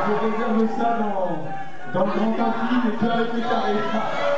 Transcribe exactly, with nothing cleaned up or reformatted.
je réserve ça dans, dans le grand ampli, mais que avec les carrés.